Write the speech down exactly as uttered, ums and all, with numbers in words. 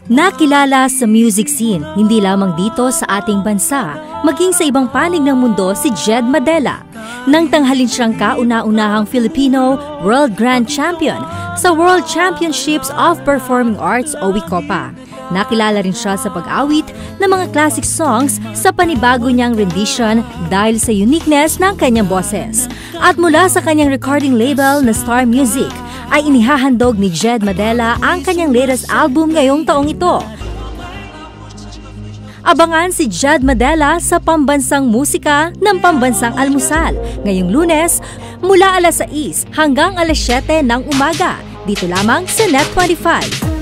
Nakilala sa music scene, hindi lamang dito sa ating bansa, maging sa ibang panig ng mundo si Jed Madela. Nang tanghalin siyang kauna-unahang Filipino World Grand Champion sa World Championships of Performing Arts o WICOPA. Nakilala rin siya sa pag-awit ng mga classic songs sa panibago niyang rendition dahil sa uniqueness ng kanyang boses. At mula sa kanyang recording label na Star Music, ay inihahandog ni Jed Madela ang kanyang latest album ngayong taong ito. Abangan si Jed Madela sa pambansang musika ng Pambansang Almusal ngayong Lunes mula alas sais hanggang alas siyete ng umaga dito lamang sa Net twenty-five.